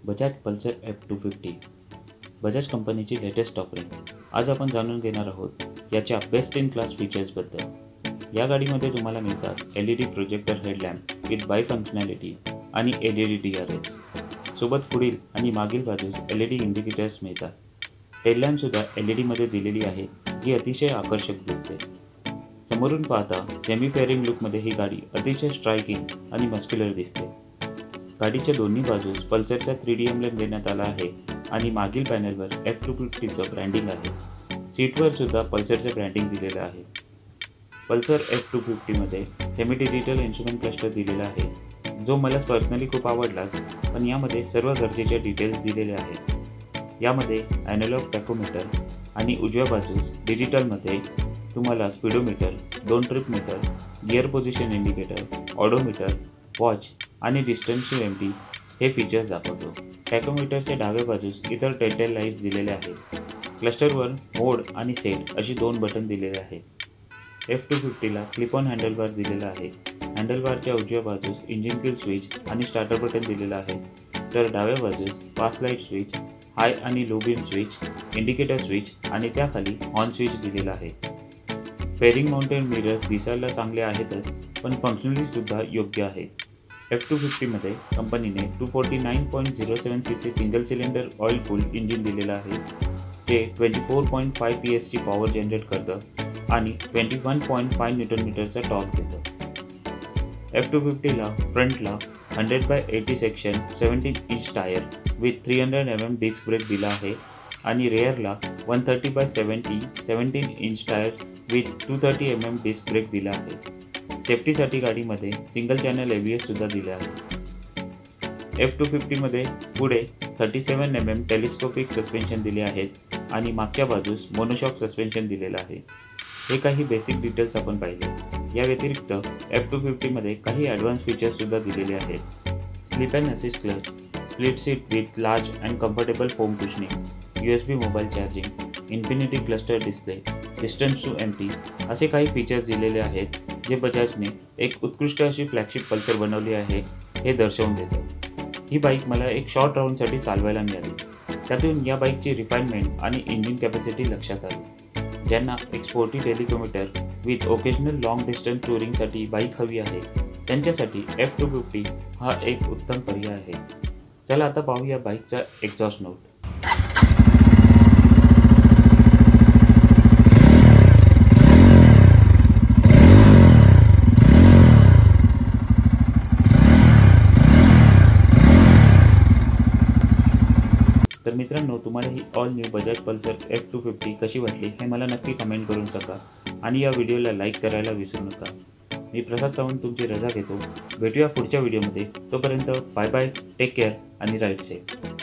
Bajaj Pulsar F250 Bajaj कंपनीची latest offering आज आपण जाणून घेणार आहोत याच्या बेस्ट इन क्लास फीचर्सबद्दल। या गाडीमध्ये तुम्हाला मिळतात LED projector headlamp with bi functionality आणि LED DRS सोबत पुढील आणि मागील बाजूस LED इंडिकेटर्स मिळतात। टेल सुद्धा LED मध्ये दिलेली आहे जी अतिशय आकर्षक दिसते। समोरून पाहता सेमी फेअरिंग लुकमध्ये ही गाडी अतिशय स्ट्रायकिंग आणि मस्क्युलर दिसते। गाडीच्या दोन्ही बाजूस पल्सरचा 3D एम्ब्लेम देण्यात आला आहे आणि मागील पॅनलवर F250चं ब्रँडिंग आहे। सीटवर सुद्धा पल्सरचे ब्रँडिंग दिलेलं आहे। पल्सर F250 मध्ये सेमी डिजिटल इन्स्ट्रुमेंट क्लस्टर दिलेला आहे जो मला पर्सनली खूप आवडलाच, पण यामध्ये सर्व गरजेच्या डिटेल्स दिलेले आहेत। यामध्ये ॲनालॉग टॅकोमीटर आणि उजव्या बाजूस डिजिटलमध्ये तुम्हाला speedometer, 2 trip meter, gear position indicator, odometer, watch आणि डिस्टन्स टू एम्प्टी हे फीचर्स दाखवतो। टॅकोमीटरच्या डाव्या बाजूस इतर टेल लाईट्स दिलेले आहेत। क्लस्टरवर मोड आणि सेट अशी 2 बटन दिलेले आहेत। F250ला क्लिप ऑन हँडलबार दिलेला आहे। हँडलबारच्या उजव्या बाजूस इंजिन किल स्विच आणि स्टार्टर बटन दिलेला आहे, तर डाव्या बाजूस पास लाईट स्विच, हाय आणि low beam switch, indicator switch आणि त्याखाली ऑन स्विच दिलेला आहे। फेअरिंग माउंटेड मिरर दिसायला चांगले आहेतच, पण फंक्शनली सुद्धा योग्य आहे। F250 मध्ये कंपनीने 249.07 cc single cylinder oil cool engine दिलेलं आहे जे 24.5 PS ची पॉवर जनरेट करतं आणि 21.5 न्यूटन टॉर्क देतं। F250ला फ्रंटला 100/80 section 17 inch tyre with 300 mm disc brake दिला आहे आणि रेअरला 130/70 17 inch tyre with 230 mm disc brake दिला आहे। सेफ्टीसाठी गाडीमध्ये सिंगल चॅनल ABS सुद्धा दिले आहे। F250 मध्ये पुढे 37 mm टेलिस्कोपिक सस्पेन्शन दिले आहेत आणि मागच्या बाजूस मोनोशॉक सस्पेन्शन दिलेलं आहे। हे काही बेसिक डिटेल्स आपण पाहिले। या व्यतिरिक्त F250 मध्ये काही ॲडव्हान्स फीचर्स सुद्धा दिलेले आहेत। Slip and assist clutch, split seat with large and comfortable foam cushioning, USB mobile charging, infinity cluster display, distance to empty असे काही फीचर्स दिलेले आहेत जे बजाजने एक उत्कृष्ट अशी फ्लॅगशिप पल्सर बनवली आहे हे दर्शवून देतं। ही बाईक मला एक शॉर्ट राऊंडसाठी चालवायला मिळाली, त्यातून या बाईकची रिफाईनमेंट आणि इंजिन कॅपॅसिटी लक्षात आली। ज्यांना एक sporty telecommuter with occasional long distance टुरिंगसाठी बाईक हवी आहे त्यांच्यासाठी F250 हा एक उत्तम पर्याय आहे। चला आता पाहूया बाईकचा एक्झॉस्ट नोट। तर मित्रांनो, तुम्हाला ही all new Bajaj Pulsar F250 कशी वाटली हे मला नक्की कमेंट करून सांगा आणि या व्हिडिओला लाईक करायला विसरू नका। मी प्रसाद सावंत तुमची रजा घेतो। भेटूया पुढच्या व्हिडिओमध्ये। तोपर्यंत बाय बाय, टेक केअर आणि राईड सेफ।